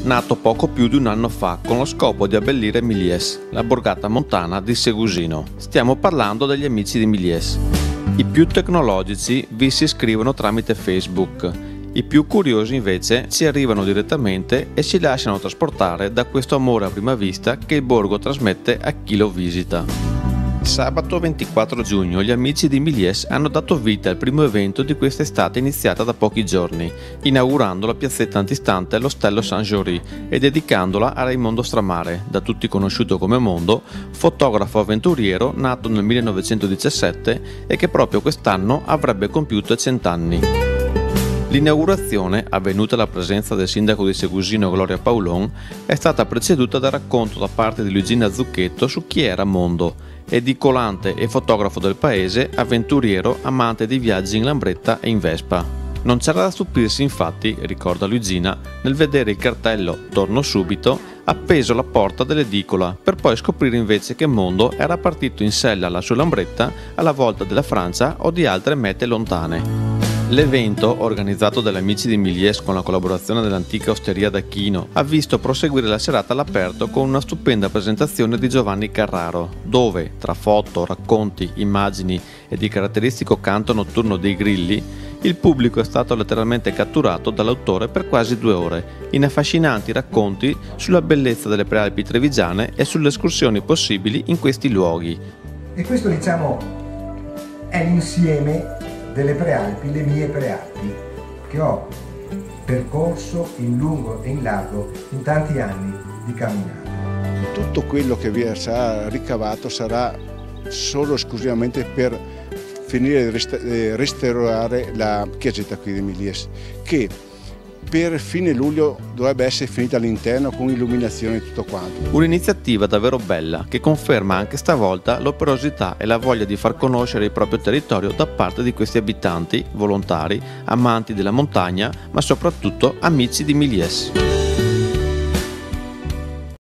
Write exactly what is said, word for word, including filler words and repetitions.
nato poco più di un anno fa con lo scopo di abbellire Milies, la borgata montana di Segusino. Stiamo parlando degli amici di Milies. I più tecnologici vi si iscrivono tramite Facebook, i più curiosi invece ci arrivano direttamente e si lasciano trasportare da questo amore a prima vista che il borgo trasmette a chi lo visita. Sabato ventiquattro giugno gli amici di Milies hanno dato vita al primo evento di quest'estate iniziata da pochi giorni, inaugurando la piazzetta antistante all'Ostello Saint-Jory e dedicandola a Raimondo Stramare, da tutti conosciuto come Mondo, fotografo avventuriero nato nel millenovecentodiciassette e che proprio quest'anno avrebbe compiuto cent'anni. L'inaugurazione, avvenuta alla presenza del sindaco di Segusino Gloria Paulon, è stata preceduta dal racconto da parte di Luigina Zucchetto su chi era Mondo, edicolante e fotografo del paese, avventuriero, amante di viaggi in Lambretta e in Vespa. Non c'era da stupirsi infatti, ricorda Luigina, nel vedere il cartello "Torno subito" appeso alla porta dell'edicola, per poi scoprire invece che Mondo era partito in sella lassù Lambretta alla volta della Francia o di altre mete lontane. L'evento, organizzato dagli amici di Milies con la collaborazione dell'antica osteria d'Achino, ha visto proseguire la serata all'aperto con una stupenda presentazione di Giovanni Carraro, dove, tra foto, racconti, immagini e di caratteristico canto notturno dei grilli, il pubblico è stato letteralmente catturato dall'autore per quasi due ore, in affascinanti racconti sulla bellezza delle prealpi trevigiane e sulle escursioni possibili in questi luoghi. E questo, diciamo, è l'insieme delle prealpi, le mie prealpi, che ho percorso in lungo e in largo in tanti anni di camminata. Tutto quello che vi sarà ricavato sarà solo esclusivamente per finire di restaurare la chiesetta qui di Milies, che per fine luglio dovrebbe essere finita all'interno con illuminazione e tutto quanto. Un'iniziativa davvero bella che conferma anche stavolta l'operosità e la voglia di far conoscere il proprio territorio da parte di questi abitanti, volontari, amanti della montagna, ma soprattutto amici di Milies.